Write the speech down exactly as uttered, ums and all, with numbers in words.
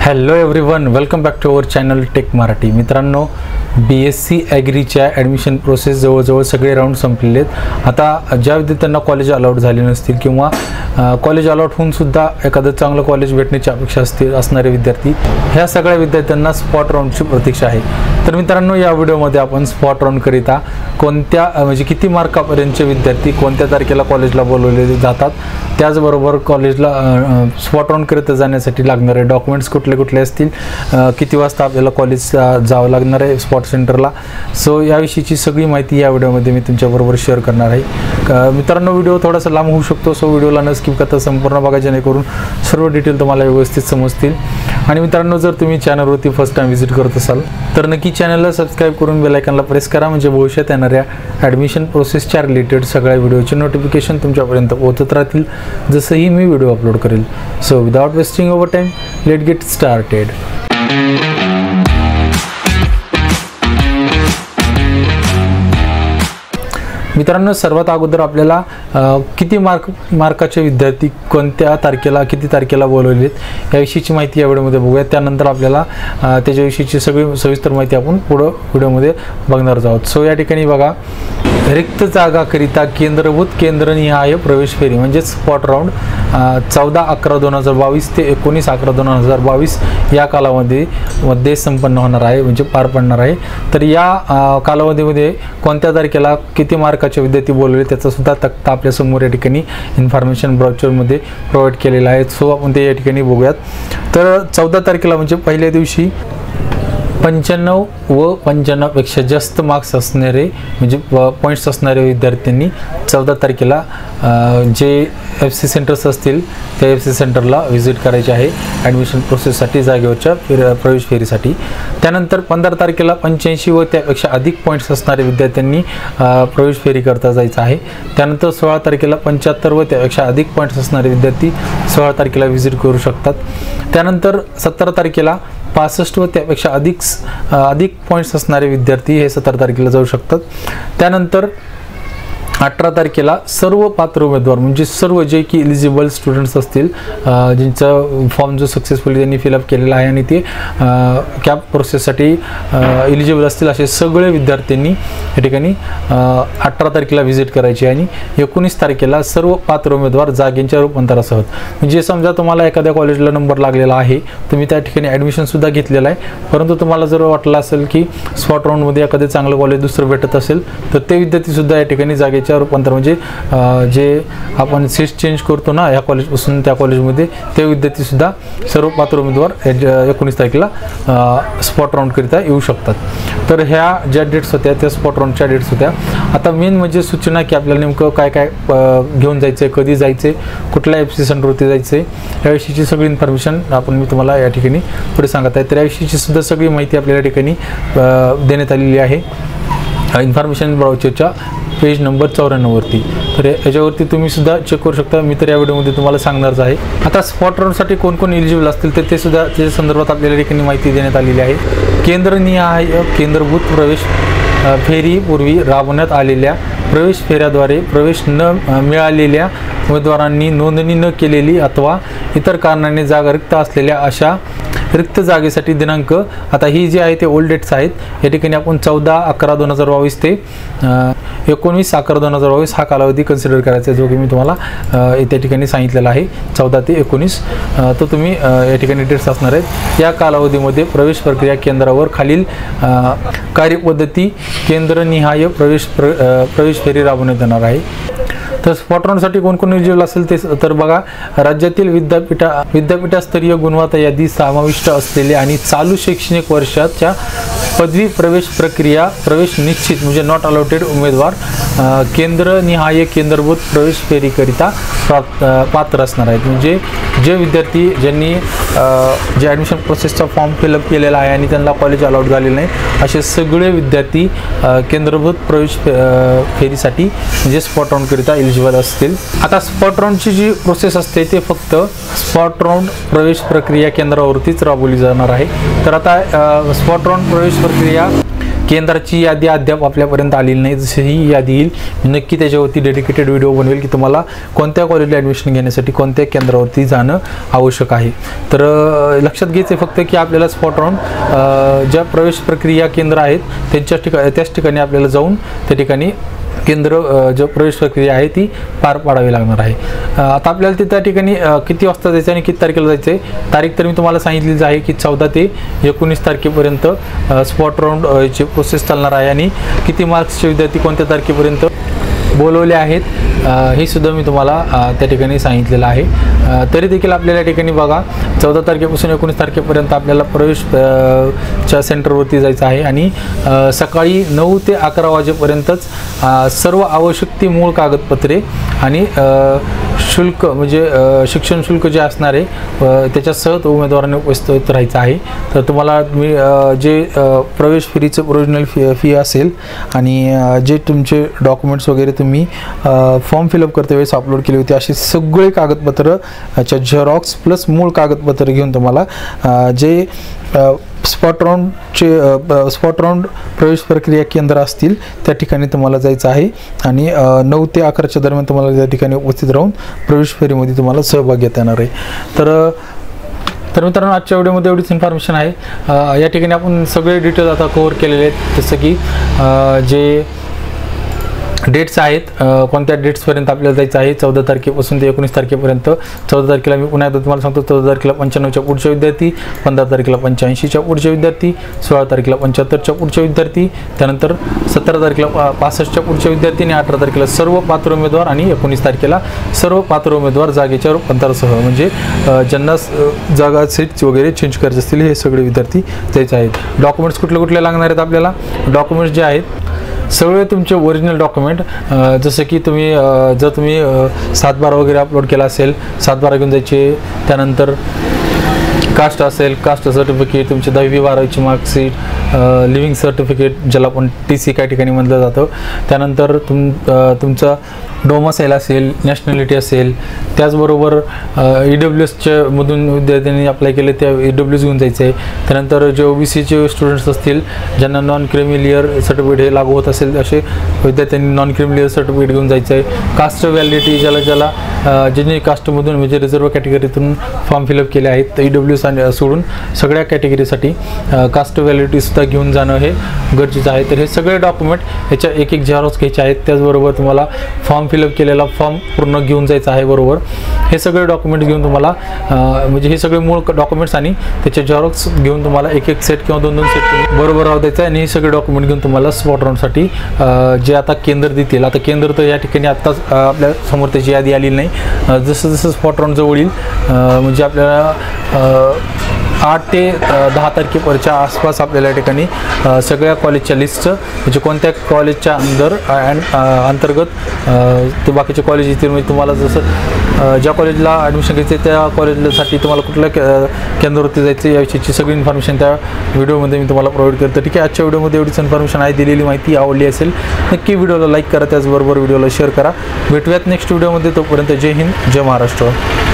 Hello everyone, welcome back to our channel tech Marathi. मित्रांनो, B S C ॲग्रीच्या admission process जवळजवळ सगळे round संपलेले आहेत. आता ज्या विद्यार्थ्यांना कॉलेज अलॉट झाले नसतील किंवा कॉलेज अलॉट होऊन सुद्धा एखादं चांगलं कॉलेज भेटण्याची अपेक्षा असतील असणारे विद्यार्थी, ह्या सगळ्या विद्यार्थ्यांना स्पॉट राऊंडची प्रतीक्षा आहे. तर मित्रांनो, या व्हिडिओमध्ये आपण स्पॉट राऊंडकरिता कोणत्या म्हणजे किती मार्कापर्यंतचे विद्यार्थी कोणत्या तारखेला कॉलेजला बोलवले जातात, त्याचबरोबर कॉलेजला स्पॉट राऊंडकरिता जाण्यासाठी लागणारे डॉक्युमेंट्स कुठले कुठले असतील, किती वाजता आपल्याला कॉलेज जावं लागणार आहे स्पॉट सेंटरला, सो याविषयीची सगळी माहिती या व्हिडिओमध्ये मी तुमच्याबरोबर शेअर करणार आहे. मित्रांनो, व्हिडिओ थोडासा लांब होऊ शकतो, सो व्हिडिओला न स्किप करता संपूर्ण बघा, जेणेकरून सर्व डिटेल तुम्हाला व्यवस्थित समजतील. आणि मित्रांनो, जर तुम्ही चॅनलवरती फर्स्ट टाइम व्हिजिट करत असाल तर नक्की चॅनलला सबस्क्राईब करून बेल आयकॉनला प्रेस करा, म्हणजे भविष्यात येणाऱ्या ॲडमिशन प्रोसेसच्या रिलेटेड सगळ्या व्हिडिओचे नोटिफिकेशन तुमच्यापर्यंत पोहोचत राहतील जसंही मी व्हिडिओ अपलोड करेल. So without wasting over time, let get started. मित्रांनो, सर्वात अगोदर आपल्याला किती मार्क मार्काचे विद्यार्थी कोणत्या तारखेला किती तारखेला बोलवलेत याविषयीची माहिती या व्हिडिओमध्ये बघूया. त्यानंतर आपल्याला त्याच्याविषयीची सगळी सविस्तर माहिती आपण पुढं व्हिडिओमध्ये बघणार आहोत. सो या ठिकाणी बघा, रिक्त जागाकरिता केंद्रभूत केंद्रनिहाय प्रवेश फेरी म्हणजेच स्पॉट राऊंड चौदा अकरा दोन हजार बावीस ते एकोणीस अकरा दोन हजार बावीस या कालावधी मध्ये संपन्न होणार आहे, म्हणजे पार पडणार आहे. तर या कालावधीमध्ये कोणत्या तारखेला किती मार्काचे विद्यार्थी बोलवले त्याचा सुद्धा तक्ता आपल्या समोर या ठिकाणी इन्फॉर्मेशन ब्राउचरमध्ये प्रोव्हाइड केलेला आहे. सो आपण ते या ठिकाणी बघूयात. तर चौदा तारखेला म्हणजे पहिल्या दिवशी पंच्याण्णव व पंच्याण्णवपेक्षा जास्त मार्क्स असणारे म्हणजे पॉईंट्स असणारे विद्यार्थ्यांनी चौदा तारखेला जे एफ सी सेंटर्स असतील त्या एफ सी सेंटरला व्हिजिट करायचे आहे ॲडमिशन प्रोसेससाठी, जागेवरच्या फेर प्रवेश फेरीसाठी. त्यानंतर पंधरा तारखेला पंच्याऐंशी व त्यापेक्षा अधिक पॉईंट्स असणाऱ्या विद्यार्थ्यांनी प्रवेश फेरी करता जायचं आहे. त्यानंतर सोळा तारखेला पंच्याहत्तर व त्यापेक्षा अधिक पॉईंट्स असणारे विद्यार्थी सोळा तारखेला व्हिजिट करू शकतात. त्यानंतर सतरा तारखेला पासष्ट व त्यापेक्षा अधिक अधिक पॉईंट्स असणारे विद्यार्थी हे सतरा तारखेला जाऊ शकतात. त्यानंतर अठरा तारखेला सर्व पात्र उमेदवार म्हणजे सर्व जे की इलिजिबल स्टुडंट्स असतील, ज्यांचा फॉर्म जो सक्सेसफुली त्यांनी फिलअप केलेला आहे आणि ते कॅप प्रोसेससाठी इलिजिबल असतील असे सगळे विद्यार्थ्यांनी या ठिकाणी अठरा तारखेला व्हिजिट करायची. आणि एकोणीस तारखेला सर्व पात्र उमेदवार जागेंच्या रूपांतरासह, म्हणजे समजा तुम्हाला एखाद्या कॉलेजला नंबर लागलेला आहे, तुम्ही त्या ठिकाणी ॲडमिशनसुद्धा घेतलेलं आहे, परंतु तुम्हाला जर वाटलं असेल की स्पॉट राऊंडमध्ये एखादं चांगलं कॉलेज दुसरं भेटत असेल तर ते विद्यार्थीसुद्धा या ठिकाणी जागेच्या रूपांतर म्हणजे जे आपण सीट चेंज करतो ना या कॉलेजपासून त्या कॉलेजमध्ये, ते विद्यार्थी सुद्धा सर्व पात्र उमेदवार एकोणीस तारखेला स्पॉट राऊंडकरिता येऊ शकतात. तर ह्या ज्या डेट्स होत्या त्या स्पॉट राऊंडच्या डेट्स होत्या. आता मेन म्हणजे सूचना की आपल्याला नेमकं काय काय घेऊन जायचं आहे, कधी जायचं आहे, कुठल्या एफ सी सेंटरवरती जायचं आहे, याविषयीची सगळी इन्फॉर्मेशन आपण मी तुम्हाला या ठिकाणी पुढे सांगत आहे. तर याविषयीची सुद्धा सगळी माहिती आपल्याला या ठिकाणी देण्यात आलेली आहे इन्फॉर्मेशन ब्राउचरच्या पेज नंबर चौऱ्याण्णववरती. तर याच्यावरती तुम्ही सुद्धा चेक करू शकता. मी तर या व्हिडिओमध्ये तुम्हाला सांगणारच आहे. आता स्पॉट राऊंडसाठी कोण कोण एलिजिबल असतील तर ते सुद्धा त्याच्या संदर्भात आपल्याला ठिकाणी माहिती देण्यात आलेली आहे. केंद्रनिहाय केंद्रभूत प्रवेश फेरीपूर्वी राबवण्यात आलेल्या प्रवेश फेऱ्याद्वारे प्रवेश न मिळालेल्या उमेदवारांनी नोंदणी न केलेली अथवा इतर कारणाने जागा रिक्त असलेल्या अशा रिक्त जागेसाठी दिनांक, आता ही जी आहे ते ओल्ड डेट्स आहेत, या ठिकाणी आपण चौदा अकरा दोन हजार बावीस ते एकोणवीस अकरा दोन हजार बावीस हा कालावधी कन्सिडर करायचा आहे, जो की मी तुम्हाला त्या ठिकाणी सांगितलेला आहे चौदा ते एकोणीस. तो तुम्ही या ठिकाणी डेट्स असणार आहेत. या कालावधीमध्ये प्रवेश प्रक्रिया केंद्रावर खालील कार्यपद्धती केंद्रनिहाय प्रवेश प्र प्रवेश फेरी राबवण्यात येणार आहे. तर स्पॉट राऊंडसाठी कोण कोण एलिजिबल असेल ते तर बघा, राज्यातील विद्यापीठा विद्यापीठास्तरीय गुणवत्ता यादी समाविष्ट असलेले आणि चालू शैक्षणिक वर्षाच्या पदवी प्रवेश प्रक्रिया प्रवेश निश्चित म्हणजे नॉट अलॉटेड उमेदवार केंद्रनिहाय केंद्रभूत प्रवेश फेरीकरिता पात्र असणार आहेत. म्हणजे जे विद्यार्थी ज्यांनी जे ॲडमिशन प्रोसेसचा फॉर्म फिलअप केलेला आहे आणि त्यांना कॉलेज अलॉट झालेलं नाही असे सगळे विद्यार्थी केंद्रभूत प्रवेश फेरीसाठी म्हणजे स्पॉट राऊंडकरिता एलिजिबल असतील. आता स्पॉट राऊंडची जी प्रोसेस असते ते फक्त स्पॉट राऊंड प्रवेश प्रक्रिया केंद्रावरतीच राबवली जाणार आहे. तर आता स्पॉट राऊंड प्रवेश प्रक्रिया केंद्राची यादी अद्याप आपल्यापर्यंत आलेली नाही. जशी ही यादी येईल नक्की त्याच्यावरती डेडिकेटेड व्हिडिओ बनवेल की तुम्हाला कोणत्या कॉलेजला ॲडमिशन घेण्यासाठी कोणत्या केंद्रावरती जाणं आवश्यक आहे. तर लक्षात घ्यायचं फक्त की आपल्याला स्पॉट राऊंड ज्या प्रवेश प्रक्रिया केंद्र आहेत त्यांच्या ठिकाणी त्याच ठिकाणी आपल्याला जाऊन त्या ठिकाणी केंद्र जो प्रवेश प्रक्रिया आहे ती पार पाडावी लागणार आहे. आता आपल्याला ते त्या ठिकाणी किती वाजता जायचं आणि किती तारखेला जायचं आहे तारीख तर मी तुम्हाला सांगितलीच आहे की चौदा ते एकोणीस तारखेपर्यंत स्पॉट राऊंडची प्रोसेस चालणार आहे आणि किती मार्क्सचे विद्यार्थी कोणत्या तारखेपर्यंत बोलवले आहेत हे सुद्धा मी तुम्हाला त्या ठिकाणी सांगितलेलं आहे. तरी देखील आपल्याला या ठिकाणी बघा चौदा तारखेपासून एकोणीस तारखेपर्यंत आपल्याला प्रवेश च्या सेंटरवरती जायचं आहे आणि सकाळी नऊ ते अकरा वाजेपर्यंतच सर्व आवश्यक ती मूळ कागदपत्रे आणि शुल्क म्हणजे शिक्षण शुल्क जे असणार आहे त्याच्यासह उमेदवारांनी उपस्थित राहायचं आहे. तर तुम्हाला मी जे प्रवेश फेरीचं ओरिजिनल फी फी असेल आणि जे तुमचे डॉक्युमेंट्स वगैरे तुम्ही फॉर्म फिलअप करते वेळेस अपलोड केले होते असे सगळे कागदपत्र च्या झेरॉक्स प्लस मूळ कागदपत्र घेऊन तुम्हाला जे स्पॉट राऊंडचे स्पॉट राऊंड प्रवेश प्रक्रिया केंद्र असतील त्या ठिकाणी तुम्हाला जायचं आहे आणि नऊ ते अकराच्या दरम्यान तुम्हाला त्या ठिकाणी उपस्थित राहून प्रवेश फेरीमध्ये तुम्हाला सहभाग घेता येणार आहे. तर तर मित्रांनो आजच्या व्हिडिओमध्ये एवढीच इन्फॉर्मेशन आहे. या ठिकाणी आपण सगळे डिटेल्स आता कव्हर केलेले आहेत. जसं की जे डेट्स आहेत कोणत्या डेट्सपर्यंत आपल्याला जायचं आहे चौदा तारखेपासून ते एकोणीस तारखेपर्यंत. चौदा तारखेला मी पुन्हा एकदा तुम्हाला सांगतो चौदा तारखेला पंच्याण्णवच्या पुढचे विद्यार्थी, पंधरा तारखेला पंच्याऐंशीच्या पुढचे विद्यार्थी, सोळा तारखेला पंच्याहत्तरच्या पुढचे विद्यार्थी, त्यानंतर सतरा तारखेला पासष्टच्या पुढचे विद्यार्थी आणि अठरा तारखेला सर्व पात्र उमेदवार आणि एकोणीस तारखेला सर्व पात्र उमेदवार जागेच्या रूपांतरासह म्हणजे ज्यांना जागा सीट्स वगैरे चेंज करायचे असतील हे सगळे विद्यार्थी जायचे आहेत. डॉक्युमेंट्स कुठले कुठले लागणार आहेत आपल्याला डॉक्युमेंट्स जे आहेत सगळे तुमचे ओरिजिनल डॉक्युमेंट जसं की तुम्ही जर तुम्ही सातबारा वगैरे अपलोड केला असेल सातबारा घेऊन जायचे. त्यानंतर कास्ट असेल कास्ट सर्टिफिकेट, तुमची दहावी बारावीची मार्कशीट, लिव्हिंग सर्टिफिकेट ज्याला आपण टी सी काही ठिकाणी म्हटलं जातं. त्यानंतर तुम तुमचा डोमासाईल असेल, नॅशनॅलिटी असेल, त्याचबरोबर ई डब्ल्यू एसच्या मधून विद्यार्थ्यांनी अप्लाय केले त्या ई डब्ल्यू एस घेऊन जायचं आहे. त्यानंतर जे ओ बी सीचे स्टुडंट्स असतील ज्यांना नॉन क्रिमिलियर सर्टिफिकेट हे लागू होत असेल असे विद्यार्थ्यांनी नॉन क्रिमिलियर सर्टिफिकेट घेऊन जायचं आहे. कास्ट व्हॅलिडिटी ज्याला ज्याला ज्यांनी कास्टमधून म्हणजे रिझर्व कॅटेगरीतून फॉर्म फिलअप केले आहेत तर ई डब्ल्यू एस सोडून सगळ्या कॅटेगरीसाठी कास्ट व्हॅलिडिटीसुद्धा घेऊन जाणं हे गरजेचं आहे. तर हे सगळे डॉक्युमेंट ह्याच्या एक एक झेरॉक्स घ्यायचे आहेत. त्याचबरोबर तुम्हाला फॉर्म फिलअप केलेला फॉर्म पूर्ण घेऊन जायचा आहे. बरोबर हे सगळे डॉक्युमेंट घेऊन तुम्हाला म्हणजे हे सगळे मूळ डॉक्युमेंट्स आणि त्याचे झेरॉक्स घेऊन तुम्हाला एक एक सेट किंवा दोन दोन सेट बरोबर राहू द्यायचं आहे आणि हे सगळे डॉक्युमेंट घेऊन तुम्हाला स्पॉट राऊंडसाठी जे आता केंद्र देतील आता केंद्र तर या ठिकाणी आत्ताच आपल्या समोर त्याची यादी आलेली नाही. जसं जसं स्पॉट राऊंड जवळ येईल म्हणजे आपल्याला आठ ते दहा तारखेपर्यंतच्या आसपास आपल्याला या ठिकाणी सगळ्या कॉलेजच्या लिस्टचं म्हणजे कोणत्या कॉलेजच्या अंदर अँड अंतर्गत ते बाकीचे कॉलेज येतील म्हणजे तुम्हाला जसं ज्या कॉलेजला ॲडमिशन घ्यायचं आहे त्या कॉलेजसाठी तुम्हाला कुठल्या केंद्रावरती जायचं याविषयीची सगळी इन्फॉर्मेशन त्या व्हिडिओमध्ये मी तुम्हाला प्रोव्हाइड करतो. ठीक आहे आजच्या व्हिडिओमध्ये एवढीच इन्फॉर्मेशन आहे. दिलेली माहिती आवडली असेल नक्की व्हिडिओला लाईक करा त्याचबरोबर व्हिडिओला शेअर करा. भेटूयात नेक्स्ट व्हिडिओमध्ये. तोपर्यंत जय हिंद जय महाराष्ट्र.